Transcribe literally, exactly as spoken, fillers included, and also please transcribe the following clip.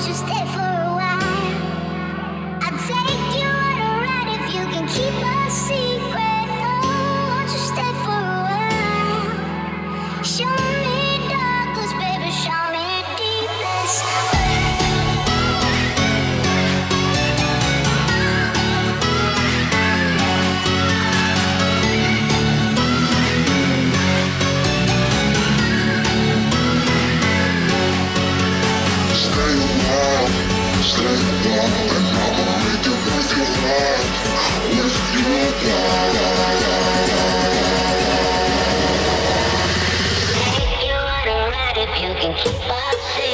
won't you stay for a while? I'll take you on a ride if you can keep a secret. Oh, won't you stay for a while? Show me darkness, baby, show me deepness. If you can keep us safe.